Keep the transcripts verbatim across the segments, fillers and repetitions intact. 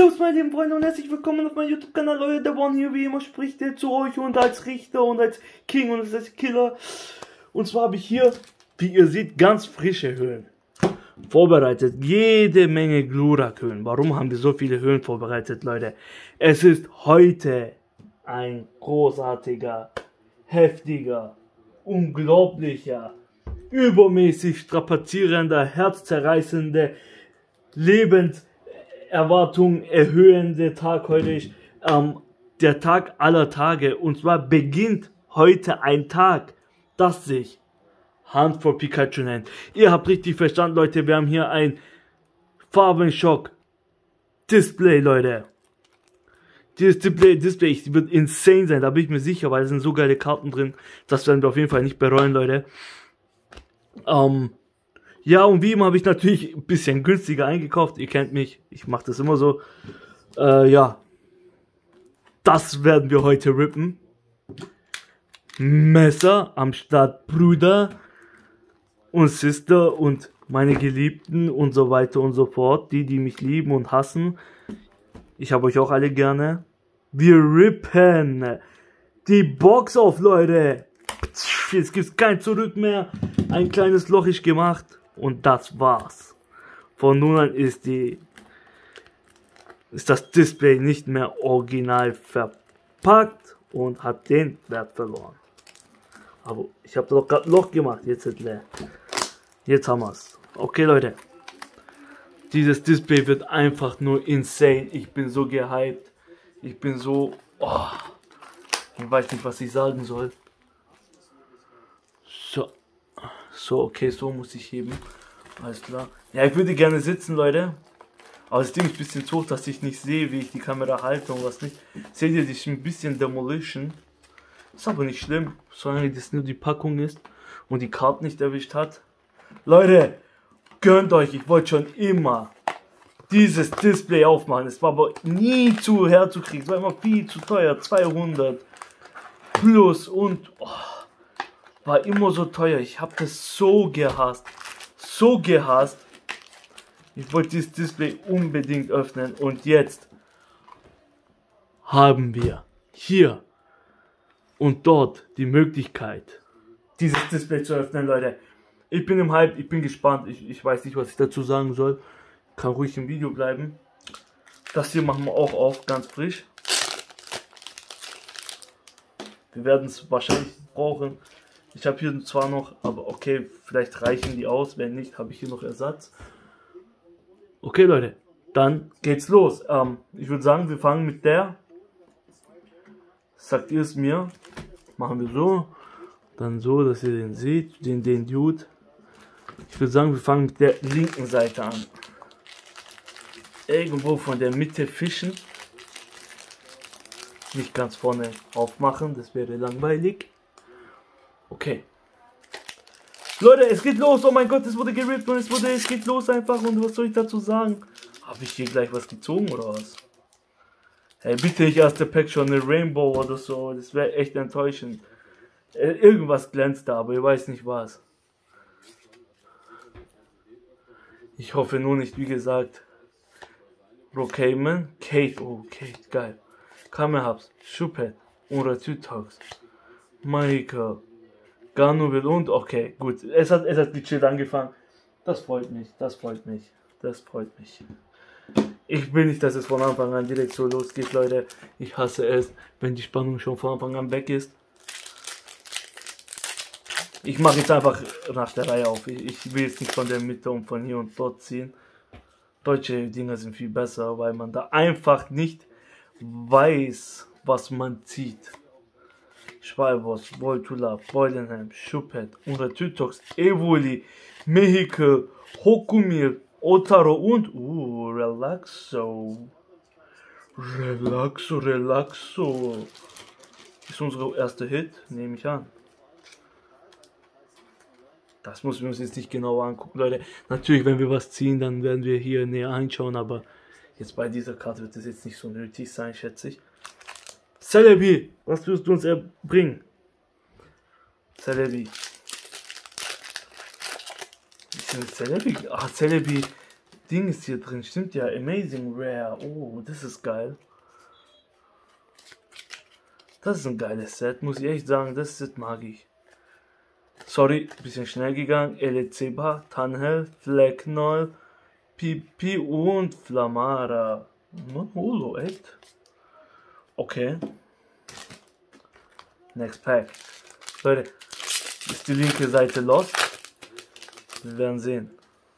Servus meine lieben Freunde und herzlich willkommen auf meinem YouTube-Kanal. Leute, der One hier wie immer spricht der zu euch und als Richter und als King und als Killer. Und zwar habe ich hier, wie ihr seht, ganz frische Höhlen vorbereitet. Jede Menge Glurak-Höhlen. Warum haben wir so viele Höhlen vorbereitet, Leute? Es ist heute ein großartiger, heftiger, unglaublicher, übermäßig strapazierender, herzzerreißender, Lebenserwartung erhöhende Tag heute ist, ähm, der Tag aller Tage. Und zwar beginnt heute ein Tag, das sich Hunt for Pikachu nennt. Ihr habt richtig verstanden, Leute, wir haben hier ein Farbenschock Display, Leute. Dieses Display, Display wird insane sein, da bin ich mir sicher, weil es sind so geile Karten drin. Das werden wir auf jeden Fall nicht bereuen, Leute. Ähm, ja, und wie immer habe ich natürlich ein bisschen günstiger eingekauft. Ihr kennt mich, ich mache das immer so. Äh, ja. Das werden wir heute rippen. Messer am Start, Brüder und Sister und meine Geliebten und so weiter und so fort. Die, die mich lieben und hassen. Ich habe euch auch alle gerne. Wir rippen die Box auf, Leute. Jetzt gibt es kein Zurück mehr. Ein kleines Loch ist gemacht. Und das war's. Von nun an ist die ist das Display nicht mehr original verpackt und hat den Wert verloren. Aber ich habe doch gerade Loch gemacht. Jetzt ist leer. Jetzt haben wir's. Okay, Leute. Dieses Display wird einfach nur insane. Ich bin so gehypt. Ich bin so... Oh, ich weiß nicht, was ich sagen soll. So. So, okay, so muss ich heben. Alles klar. Ja, ich würde gerne sitzen, Leute. Aber das Ding ist ein bisschen zu hoch, dass ich nicht sehe, wie ich die Kamera halte und was nicht. Seht ihr, das ist ein bisschen Demolition. Ist aber nicht schlimm, solange das nur die Packung ist und die Karte nicht erwischt hat. Leute, gönnt euch, ich wollte schon immer dieses Display aufmachen. Es war aber nie zu herzukriegen, es war immer viel zu teuer, zweihundert plus und oh, war immer so teuer. Ich habe das so gehasst, so gehasst. Ich wollte dieses Display unbedingt öffnen und jetzt haben wir hier und dort die Möglichkeit, dieses Display zu öffnen, Leute. Ich bin im Hype, ich bin gespannt, ich, ich weiß nicht, was ich dazu sagen soll. Kann ruhig im Video bleiben. Das hier machen wir auch auf, ganz frisch. Wir werden es wahrscheinlich brauchen. Ich habe hier zwar noch, aber okay, vielleicht reichen die aus. Wenn nicht, habe ich hier noch Ersatz. Okay, Leute, dann geht's los. Ähm, ich würde sagen, wir fangen mit der. Sagt ihr es mir? Machen wir so. Dann so, dass ihr den seht, den, den Dude. Ich würde sagen, wir fangen mit der linken Seite an. Irgendwo von der Mitte fischen. Nicht ganz vorne aufmachen, das wäre langweilig. Okay. Leute, es geht los. Oh mein Gott, es wurde gerippt und es wurde, es geht los einfach. Und was soll ich dazu sagen? Habe ich hier gleich was gezogen oder was? Hey, bitte nicht erste Pack schon eine Rainbow oder so. Das wäre echt enttäuschend. Irgendwas glänzt da, aber ich weiß nicht was. Ich hoffe nur nicht, wie gesagt. Brookhaven, Kate, oh Kate, geil. Kamehabs, Schuppet, Unratütox, Michael, Garnuvel und, okay, gut. Es hat, es hat gechillt angefangen. Das freut mich, das freut mich, das freut mich. Ich will nicht, dass es von Anfang an direkt so losgeht, Leute. Ich hasse es, wenn die Spannung schon von Anfang an weg ist. Ich mache jetzt einfach nach der Reihe auf. Ich will jetzt nicht von der Mitte und von hier und dort ziehen. Deutsche Dinger sind viel besser, weil man da einfach nicht weiß, was man zieht. Schwalbos, Voltula, Beulenheim, Schuppet, Unratütox, Evoli, Mexico, Hokumir, Otaro und uh, Relaxo. Relaxo, Relaxo. Ist unsere erste Hit, nehme ich an. Das müssen wir uns jetzt nicht genau angucken, Leute. Natürlich, wenn wir was ziehen, dann werden wir hier näher einschauen, aber jetzt bei dieser Karte wird es jetzt nicht so nötig sein, schätze ich. Celebi, was wirst du uns erbringen? Celebi. Ist das Celebi? Ach, Celebi. Ding ist hier drin, stimmt ja. Amazing Rare. Oh, das ist geil. Das ist ein geiles Set, muss ich echt sagen. Das Set mag ich. Sorry, bisschen schnell gegangen. Elezeba, Tanhel, Flecknoll, Pipi und Flamara. Non-Holo, echt? Okay. Next Pack. Leute, ist die linke Seite lost? Wir werden sehen.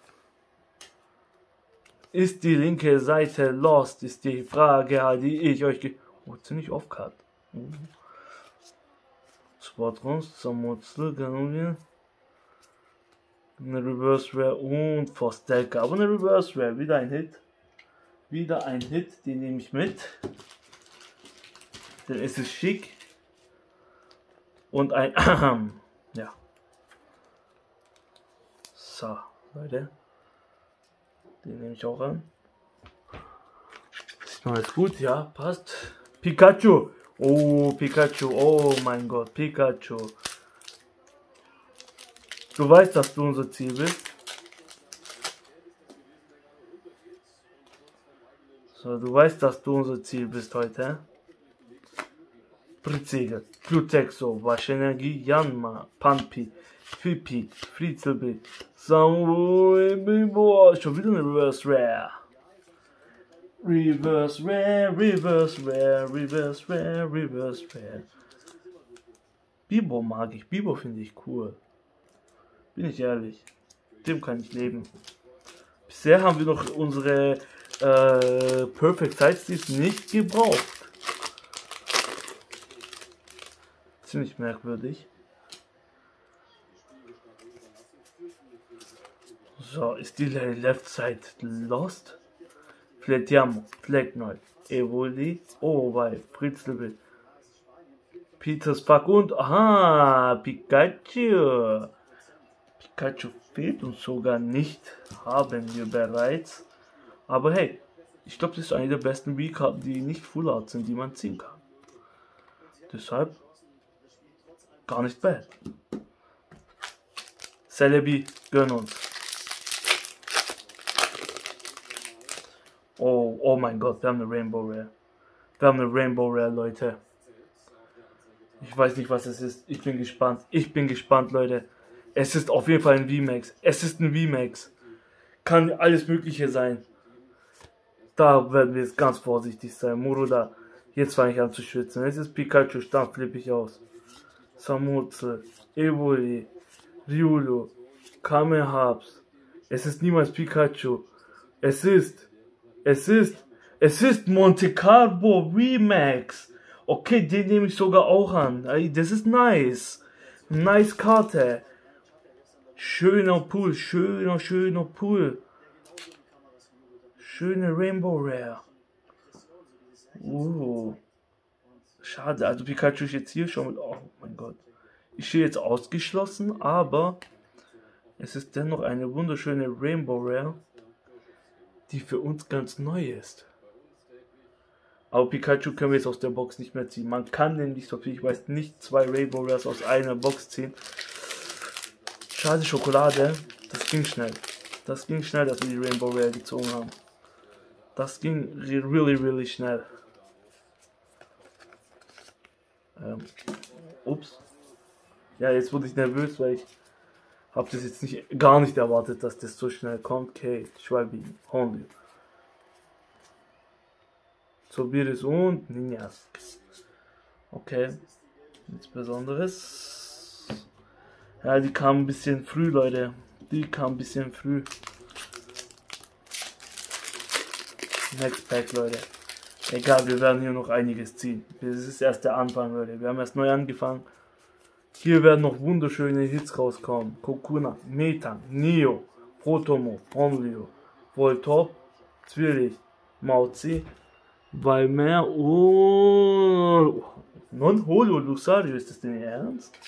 Ist die linke Seite lost? Ist die Frage, die ich euch ge... Oh, ziemlich off-cut. Uh. Squadrons, Samutzel, Ganonien. Eine Reverse Rare und Forstelka. Aber eine Reverse Rare. Wieder ein Hit. Wieder ein Hit, den nehme ich mit. Denn es ist schick. Und ein... ja. So, Leute. Den nehme ich auch an. Ist noch alles gut? Ja, passt. Pikachu. Oh, Pikachu. Oh mein Gott, Pikachu. Du weißt, dass du unser Ziel bist. So, du weißt, dass du unser Ziel bist heute. Pritzegel, Plutexo, Waschenergie, Janma, Pampi, Fipi, Fritzelbi, Samuel, Bibo. Schon wieder eine Reverse Rare. Reverse Rare, Reverse Rare, Reverse Rare, Reverse Rare. Bibo mag ich, Bibo finde ich cool. Bin ich ehrlich. Dem kann ich leben. Bisher haben wir noch unsere äh, Perfect Sidesteals nicht gebraucht. Ziemlich merkwürdig. So, ist die Left Side lost? Fletiamo, Flecknoll, Evoli, Owei, Fritzelbild, Peters Pack und aha, Pikachu. Pikachu fehlt uns sogar nicht, haben wir bereits. Aber hey, ich glaube, das ist eine der besten Wii-Karten, die nicht Full Art sind, die man ziehen kann. Deshalb gar nicht bad. Celebi, gönn uns. Oh, oh mein Gott, wir haben eine Rainbow Rare. Wir haben eine Rainbow Rare, Leute. Ich weiß nicht, was es ist. Ich bin gespannt. Ich bin gespannt, Leute. Es ist auf jeden Fall ein V-Max. Es ist ein V-Max. Kann alles Mögliche sein. Da werden wir jetzt ganz vorsichtig sein. Muruda. Jetzt fange ich an zu schwitzen. Es ist Pikachu, dann flippe ich aus. Samutze, Evoli, Riolu, Kamehabs. Es ist niemals Pikachu. Es ist... Es ist, es ist Monte Carlo V-Max. Okay, den nehme ich sogar auch an. Das ist nice. Nice Karte. Schöner Pool, schöner, schöner Pool. Schöne Rainbow Rare. Uh. Schade, also Pikachu ist jetzt hier schon mit... Oh mein Gott. Ich stehe jetzt ausgeschlossen, aber es ist dennoch eine wunderschöne Rainbow Rare, die für uns ganz neu ist. Aber Pikachu können wir jetzt aus der Box nicht mehr ziehen. Man kann nämlich, so viel ich weiß, nicht zwei Rainbow Rares aus einer Box ziehen. Schade Schokolade. Das ging schnell. Das ging schnell, dass wir die Rainbow Rare gezogen haben. Das ging really, really schnell. Ähm, ups. Ja, jetzt wurde ich nervös, weil ich habe das jetzt nicht, gar nicht erwartet, dass das so schnell kommt. Okay, Schwalbi, Honda. Zobiris und Ninjas. Okay, nichts Besonderes. Ja, die kamen ein bisschen früh, Leute. Die kamen ein bisschen früh. Next Pack, Leute. Egal, wir werden hier noch einiges ziehen. Das ist erst der Anfang, Leute. Wir haben erst neu angefangen. Hier werden noch wunderschöne Hits rauskommen. Kokuna, Metan, Neo, Protomo, Honryo, Voltop, Zwillich, Mauzi, Valmer und Non-Holo Lucario. Ist das denn ernst?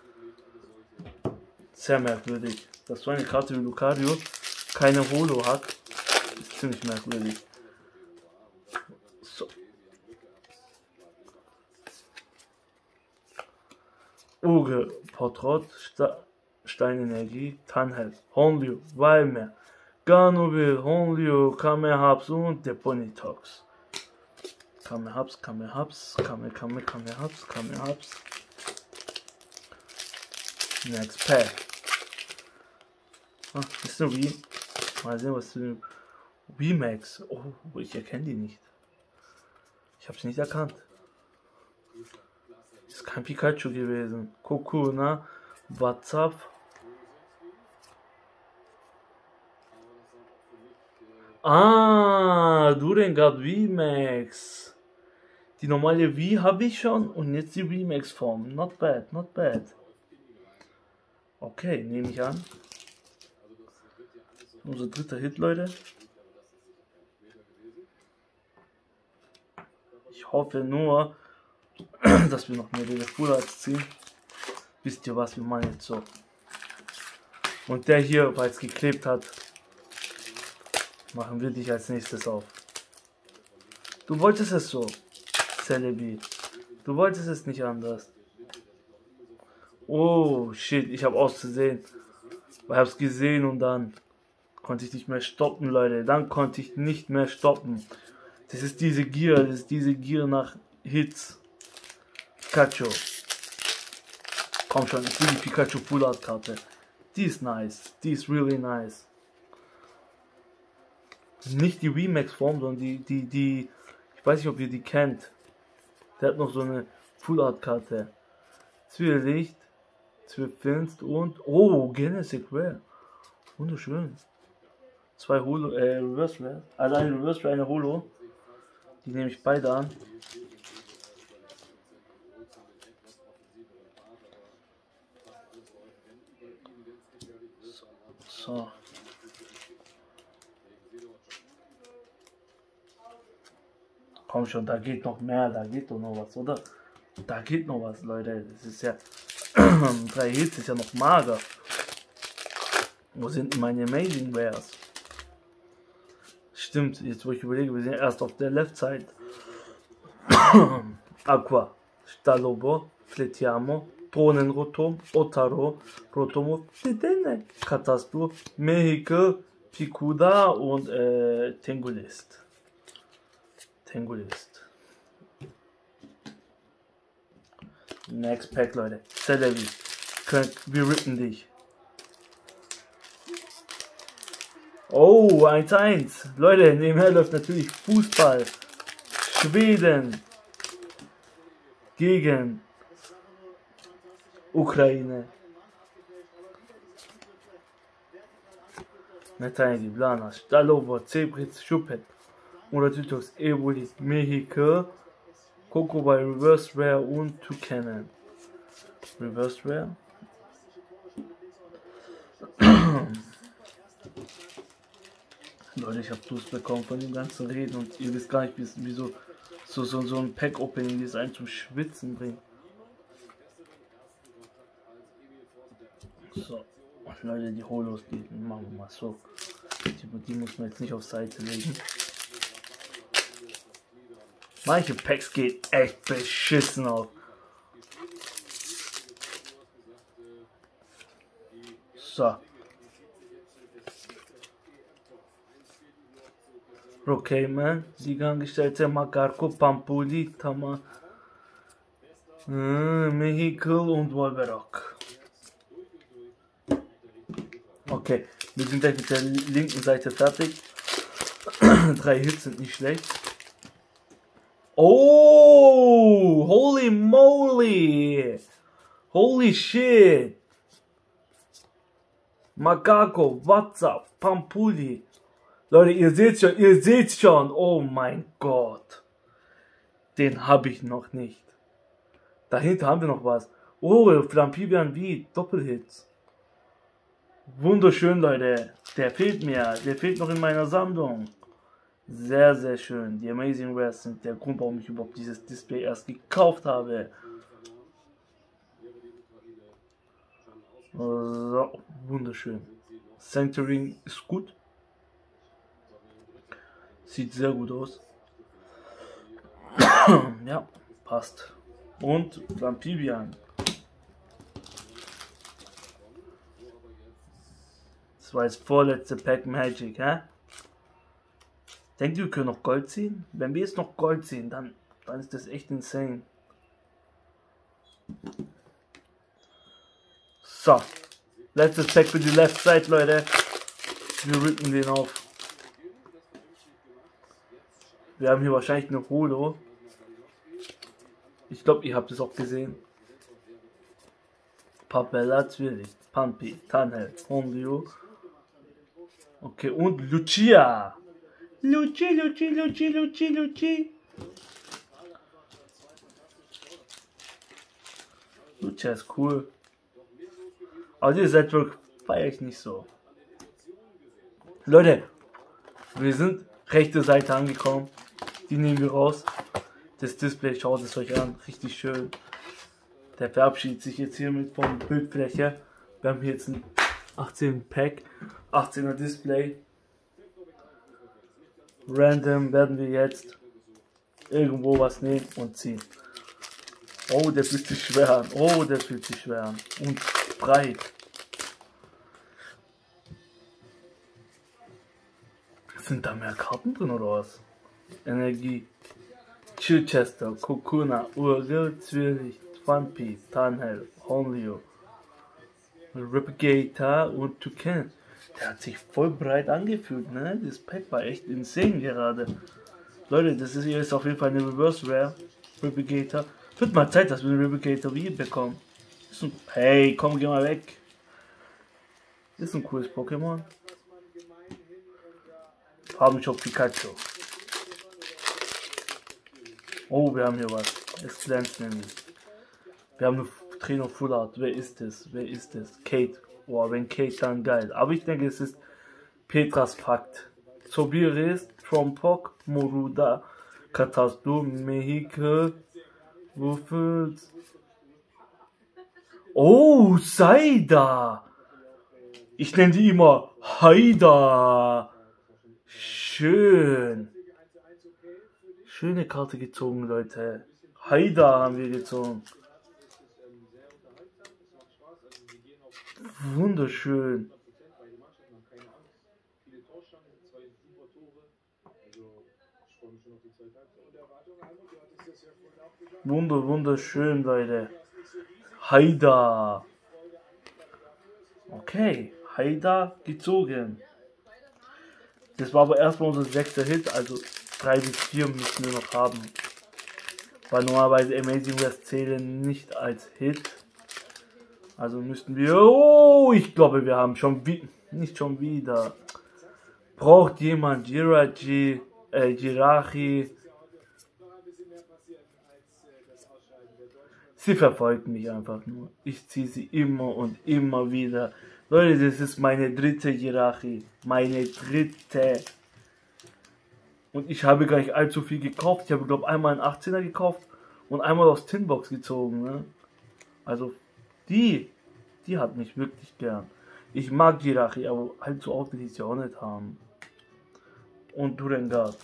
Sehr merkwürdig. Dass so eine Karte wie Lucario keine Holo hat, ist ziemlich merkwürdig. So. Uge, Portrott, Sta Steinenergie, Tanhel, Honryu, Valmer, Garnoville, Honlio, Kamehaps und der Bonitox. Kamehaps, Kamehaps, Kame, Kame, Kamehaps, Kamehaps. Next Pack. Ah, ist eine Wii. Mal sehen, was für eine Wii Max. Oh, ich erkenne die nicht. Ich habe sie nicht erkannt. Ist kein Pikachu gewesen. Kokuna, WhatsApp. Ah, Durengard V-Max. Die normale V habe ich schon und jetzt die V-Max-Form. Not bad, not bad. Okay, nehme ich an. Unser dritter Hit, Leute. Ich hoffe nur, dass wir noch mehr Rede Fullheits ziehen. Wisst ihr was, wir machen jetzt so. Und der hier, weil es geklebt hat, machen wir dich als nächstes auf. Du wolltest es so, Celebi. Du wolltest es nicht anders. Oh, shit, ich habe auszusehen. Ich habe es gesehen und dann konnte ich nicht mehr stoppen, Leute. Dann konnte ich nicht mehr stoppen. Das ist diese Gier, das ist diese Gier nach Hits. Pikachu. Komm schon, ich will die Pikachu Full Art Karte. Die ist nice, die ist really nice. Nicht die V-Max-Form, sondern die, die, die, ich weiß nicht, ob ihr die kennt. Der hat noch so eine Full-Art-Karte. Zwielicht, Zwillfinst und, oh, Genesis Rare. Wunderschön. Zwei Holo, äh, Reverse Rare. Also eine Reverse Rare, eine Holo. Die nehme ich beide an. So. so. Komm schon, da geht noch mehr, da geht doch noch was, oder? Da geht noch was, Leute. Das ist ja. drei Hits ist ja noch mager. Wo sind meine Amazing Rares? Stimmt, jetzt wo ich überlege, wir sind erst auf der Left Side. Aqua, Stalobo, Fletiamo, Tonenrotom, Otaro, Rotomo, Dedenne, Katastur, Mexico, Pikuda und äh, Tengulist. Tengulist. Next Pack, Leute. Celebi. Wir rippen dich. Oh, eins eins. Leute, nebenher läuft natürlich Fußball. Schweden gegen Ukraine. Netani, Blana, Stalovo, Zebritz, Schuppet. Uratutox, Eboli, Mexico, Coco bei Reverse Rare und Toucanen. Reverse Rare. Leute, ich habe Durst bekommen von dem ganzen Reden und ihr wisst gar nicht, wieso so, so, so ein Pack-Opening, die es einen zum Schwitzen bringt. So, und Leute, die Holos, die machen wir mal so. Die, die muss man jetzt nicht auf Seite legen. Manche Packs geht echt beschissen auf. So. Rokayman, Sieger angestellte Magarko, Pampuli, Tama, äh, Mexico und Wolverock. Okay, wir sind gleich mit der linken Seite fertig. Drei Hits sind nicht schlecht. Oh, holy moly, holy shit. Magarko, WhatsApp, Pampuli. Leute, ihr seht schon, ihr seht schon. Oh mein Gott. Den habe ich noch nicht. Dahinter haben wir noch was. Oh, Flampibian wie Doppelhits. Wunderschön, Leute. Der fehlt mir. Der fehlt noch in meiner Sammlung. Sehr, sehr schön. Die Amazing Rares sind der Grund, warum ich überhaupt dieses Display erst gekauft habe. So, wunderschön. Centering ist gut. Sieht sehr gut aus. Ja, passt. Und Flampibian. Das war das vorletzte Pack Magic, hä? Denkt ihr, wir können noch Gold ziehen? Wenn wir jetzt noch Gold ziehen, dann, dann ist das echt insane. So. Letztes Pack für die Left Side, Leute. Wir rippen den auf. Wir haben hier wahrscheinlich eine Holo. Ich glaube, ihr habt es auch gesehen. Papella, Zwilling, Pampi, Tanel, Hondio. Okay, und Lucia. Luci, Luci, Luci, Luci, Luci. Lucia ist cool. Aber die Setwork feiere ich nicht so. Leute, wir sind rechte Seite angekommen. Die nehmen wir raus. Das Display, schaut es euch an. Richtig schön. Der verabschiedet sich jetzt hiermit von Bildfläche. Wir haben hier jetzt ein achtzehn Pack. achtzehner Display. Random werden wir jetzt irgendwo was nehmen und ziehen. Oh, der fühlt sich schwer an. Oh, der fühlt sich schwer an. Und breit. Sind da mehr Karten drin oder was? Energie. Chichester, Kokuna, Urgel, Zwirlicht, Funpi, Tanhel, Honlio, Replicator und Toucan. Der hat sich voll breit angefühlt, ne? Das Pack war echt insane gerade. Leute, das ist hier ist auf jeden Fall eine Reverse Rare. Replicator. Wird mal Zeit, dass wir einen Replicator wie bekommen. Ist ein hey, komm, geh mal weg. Ist ein cooles Pokémon. Farbenshop Pikachu. Oh, wir haben hier was. Es glänzt nämlich. Wir haben eine Trainer Full Art. Wer ist es? Wer ist es? Kate. Oh, wenn Kate, dann geil. Aber ich denke, es ist Petras Fakt. Sobiris, Trompok, Moruda, Katastu, Mehike, Wuffels. Oh, Saida. Ich nenne die immer Haida. Schön. Schöne Karte gezogen, Leute. Haida haben wir gezogen. Wunderschön. Wunder, wunderschön, Leute. Haida. Okay, Haida gezogen. Das war aber erstmal unser sechster Hit, also drei bis vier müssen wir noch haben. Weil normalerweise Amazing Rares zählen nicht als Hit. Also müssten wir... Oh, ich glaube, wir haben schon wie nicht schon wieder. Braucht jemand Jirachi, äh, Jirachi? Sie verfolgt mich einfach nur. Ich ziehe sie immer und immer wieder. Leute, das ist meine dritte Jirachi. Meine dritte. Und ich habe gar nicht allzu viel gekauft. Ich habe, glaube ich, einmal einen achtzehner gekauft und einmal aus Tinbox gezogen. Ne? Also, die, die hat mich wirklich gern. Ich mag Jirachi, aber halt so oft will ich sie auch nicht haben. Und Durengard.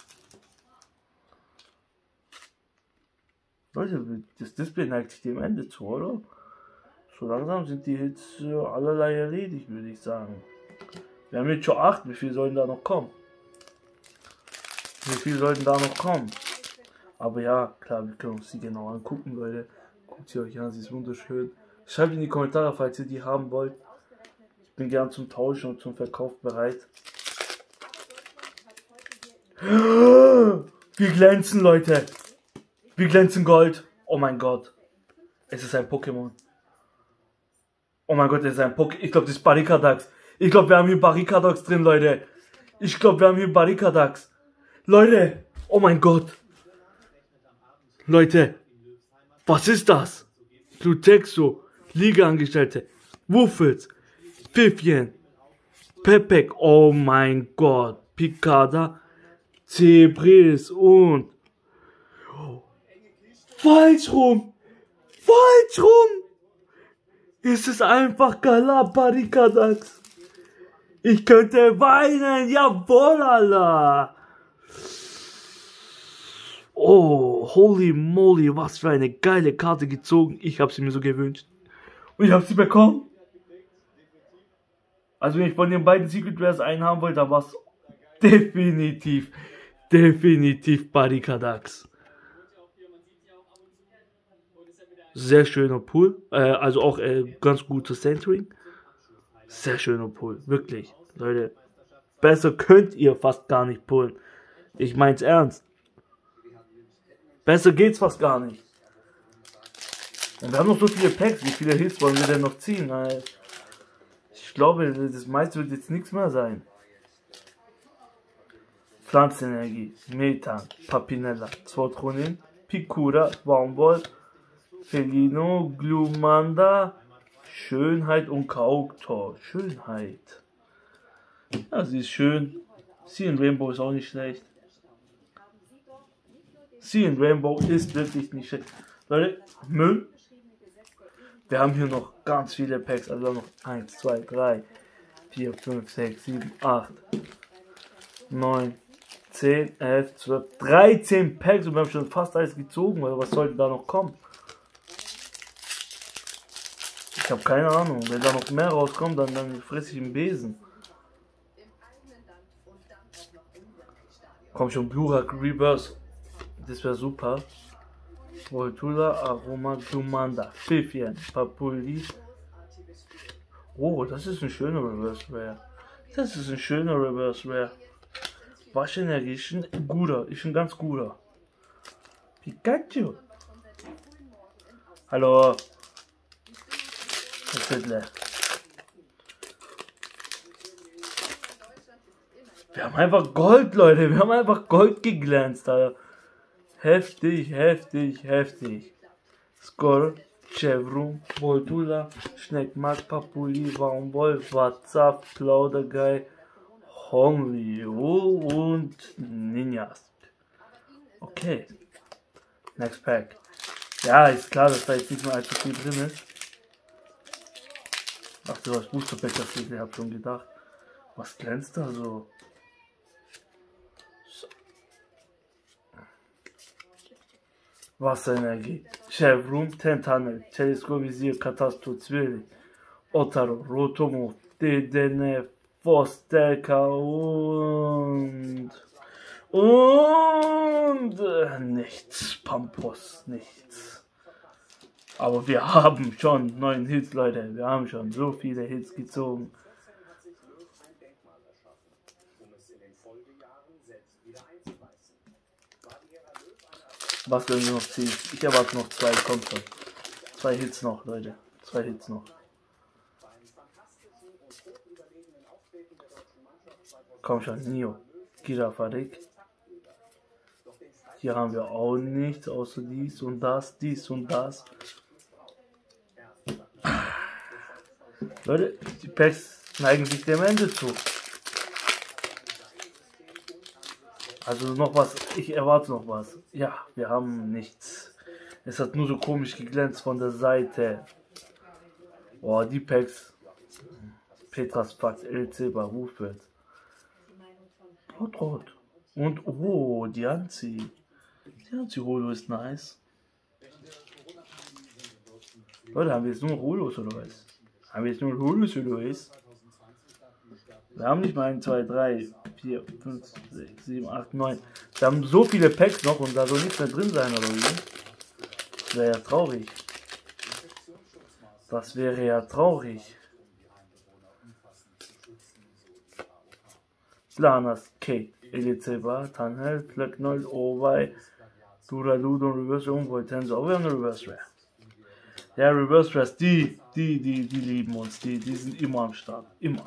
Leute, das Display neigt sich dem Ende zu, oder? So langsam sind die Hits äh, allerlei erledigt, würde ich sagen. Wir haben jetzt schon acht. Wie viel sollen da noch kommen? Wie viel sollten da noch kommen? Aber ja, klar, wir können uns die genau angucken, Leute. Guckt sie euch an, sie ist wunderschön. Schreibt in die Kommentare, falls ihr die haben wollt. Ich bin gern zum Tauschen und zum Verkauf bereit. Wir glänzen, Leute. Wir glänzen Gold. Oh mein Gott. Es ist ein Pokémon. Oh mein Gott, es ist ein Pokémon. Ich glaube, das ist Barricadax. Ich glaube, wir haben hier Barricadax drin, Leute. Ich glaube, wir haben hier Barricadax. Leute. Oh mein Gott. Leute. Was ist das? Glutexo. Ligaangestellte. Wuffels. Pfiffchen. Pepek. Oh mein Gott. Picada. Zebris und... Falsch rum! Falsch rum! Es ist einfach Galapagos. Ich könnte weinen, jawohl, Allah! Oh, holy moly, was für eine geile Karte gezogen. Ich habe sie mir so gewünscht. Und ich habe sie bekommen. Also wenn ich von den beiden Secret Rares einen haben wollte, dann war es definitiv, definitiv Barricadax. Sehr schöner Pool, äh, also auch äh, ganz gutes Centering. Sehr schöner Pool, wirklich. Leute, besser könnt ihr fast gar nicht pullen. Ich mein's ernst. Besser geht's fast gar nicht. Und wir haben noch so viele Packs. Wie viele Hits wollen wir denn noch ziehen? Ich glaube, das meiste wird jetzt nichts mehr sein. Pflanzenenergie, Methan, Papinella, Zwotronin, Picura, Baumwoll, Felino, Glumanda, Schönheit und Kauktor. Schönheit. Ja, sie ist schön. Sie in Rainbow ist auch nicht schlecht. Sie in Rainbow ist wirklich nicht schlecht. Leute, Müll. Wir haben hier noch ganz viele Packs. Also wir haben noch eins, zwei, drei, vier, fünf, sechs, sieben, acht, neun, zehn, elf, zwölf, dreizehn Packs und wir haben schon fast alles gezogen. Also was sollte da noch kommen? Ich habe keine Ahnung. Wenn da noch mehr rauskommt, dann, dann fresse ich einen Besen. Komm schon, Glurak Reverse. Das wäre super. Voltula, Aroma, Glumanda, Pfiffien, Papuli. Oh, das ist ein schöner Reverse Rare. Das ist ein schöner Reverse Rare. Waschenergie ist ein guter, ist ein ganz guter. Pikachu. Hallo. Wir haben einfach Gold, Leute. Wir haben einfach Gold geglänzt, Alter. Heftig, heftig, heftig. Skol, Chevron, Voltula, Schneckmark, Papuli, Baumwoll, WhatsApp, Plauderguy, Honglio und Ninjas. Okay. Next Pack. Ja, ist klar, dass da jetzt nicht mehr allzu viel drin ist. Ach so, das Booster Pack, das ich habe schon gedacht. Was glänzt da so? so. Wasserenergie. Chevron, Tentanel, Teleskopisier, Katastro, Zwilling, Otaro, Rotomo, Dedenne, Fostelka und... Und... Äh, nichts. Pampos, nichts. Aber wir haben schon neun Hits, Leute. Wir haben schon so viele Hits gezogen. Was werden wir noch ziehen? Ich erwarte noch zwei, kommt schon. Zwei Hits noch, Leute. Zwei Hits noch. Komm schon, Nio. Girafarik. Hier haben wir auch nichts, außer dies und das, dies und das. Leute, die Packs neigen sich dem Ende zu. Also noch was, ich erwarte noch was. Ja, wir haben nichts. Es hat nur so komisch geglänzt von der Seite. Boah, die Packs. Petras Fakt, L C bei Rufeld. Rot, rot. Und, oh, die Anzi. Die Anzi Holo ist nice. Leute, haben wir jetzt nur Holos oder was? Haben wir jetzt nur Holos oder was? Wir haben nicht mal eins, zwei, drei, vier, fünf, sechs, sieben, acht, neun. Wir haben so viele Packs noch und da soll nichts mehr drin sein, oder wie? Das wäre ja traurig. Das wäre ja traurig. Slanas, Kate, Elizeba, Tanhel, Flöcknold, Owei, Duraludo und Reverse Room, Voltenso. Aber wir haben eine Reverse Rare. Ja, Reverse Rares, die, die, die, die lieben uns. Die, die sind immer am Start. Immer.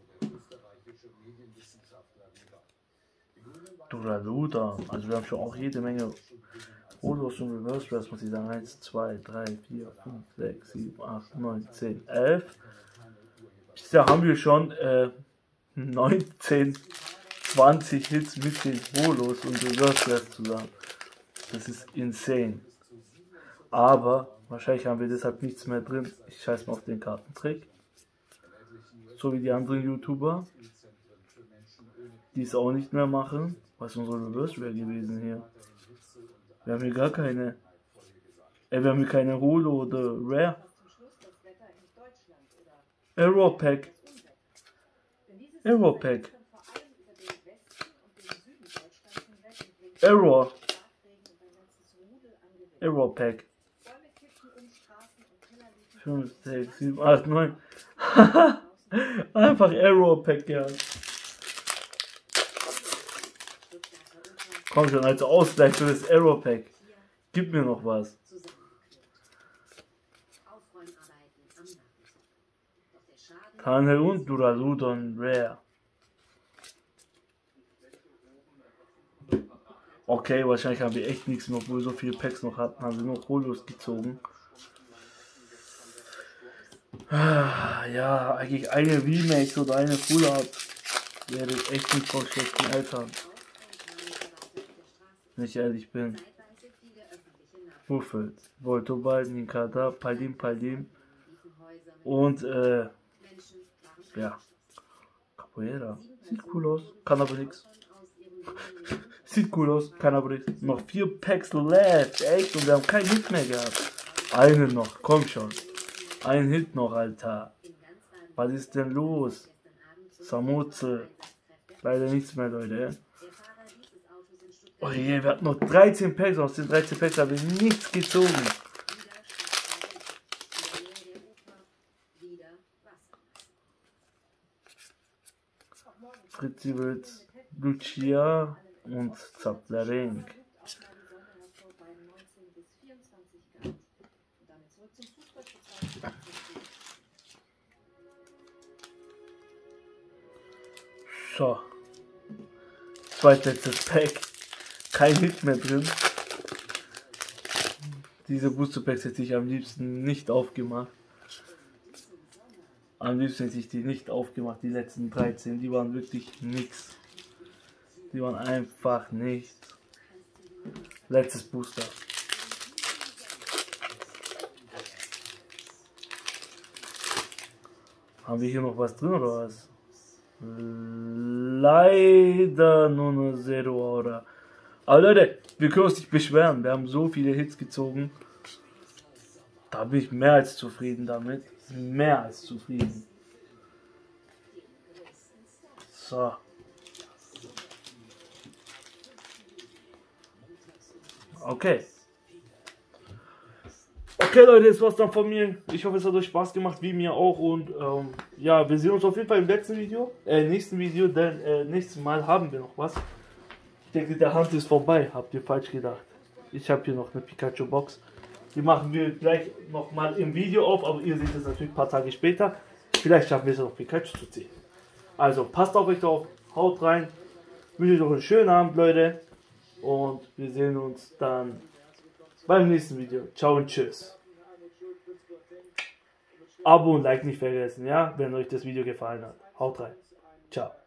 Duraluda. Also wir haben schon auch jede Menge Holos und Reverse Rares, muss ich sagen. eins, zwei, drei, vier, fünf, sechs, sieben, acht, neun, zehn, elf. Bisher haben wir schon äh, neunzehn, zwanzig Hits mit den Holos und Reverse Rares zusammen. Das ist insane. Aber wahrscheinlich haben wir deshalb nichts mehr drin. Ich scheiß mal auf den Kartentrick. So wie die anderen YouTuber. Die es auch nicht mehr machen. Was ist unsere Reverse Rare gewesen hier? Wir haben hier gar keine. Ey, wir haben hier keine Holo oder Rare. Error Pack. Error Pack. Error. Error Pack. fünf, sechs, sieben, acht, neun. Einfach Error Pack, ja. Komm schon, als Ausgleich für das Error Pack. Gib mir noch was. Tunnel und Duraludon Rare. Okay, wahrscheinlich haben wir echt nichts mehr, obwohl wir so viele Packs noch hatten. Haben wir noch Holos gezogen. Ah, ja, eigentlich eine Remake oder eine Full Art wäre echt nicht von schlechten Eltern. Wenn ich ehrlich bin. Wuffelt, Voltoball, Ninkata, Paldim, Paldim und äh, ja, Capoeira. Sieht cool aus, kann aber nichts. Sieht cool aus, kann aber nichts. Noch vier Packs left, echt, und wir haben keinen Hit mehr gehabt. Einen noch, komm schon. Ein Hit noch, Alter. Was ist denn los? Samoze. Leider nichts mehr, Leute. Oh je, wir hatten noch dreizehn Packs. Aus den dreizehn Packs haben wir nichts gezogen. Fritzi Witz, Lucia und Zaplerink. So. Zweitletztes Pack. Kein Hit mehr drin. Diese Booster Packs hätte ich am liebsten nicht aufgemacht. Am liebsten hätte ich die nicht aufgemacht, die letzten dreizehn. Die waren wirklich nichts. Die waren einfach nichts. Letztes Booster. Haben wir hier noch was drin oder was? Leider nur eine Zero Aura. Aber Leute, wir können uns nicht beschweren. Wir haben so viele Hits gezogen. Da bin ich mehr als zufrieden damit. Mehr als zufrieden. So. Okay. Okay Leute, das war's dann von mir. Ich hoffe, es hat euch Spaß gemacht, wie mir auch. Und ähm, ja, wir sehen uns auf jeden Fall im letzten Video. Äh, nächsten Video, denn äh, nächstes Mal haben wir noch was. Ich denke, der Hand ist vorbei. Habt ihr falsch gedacht. Ich habe hier noch eine Pikachu-Box. Die machen wir gleich nochmal im Video auf, aber ihr seht es natürlich ein paar Tage später. Vielleicht schaffen wir es noch Pikachu zu ziehen. Also passt auf euch drauf, haut rein. Wünsche euch noch einen schönen Abend, Leute. Und wir sehen uns dann beim nächsten Video. Ciao und tschüss. Abo und Like nicht vergessen, ja, wenn euch das Video gefallen hat. Haut rein. Ciao.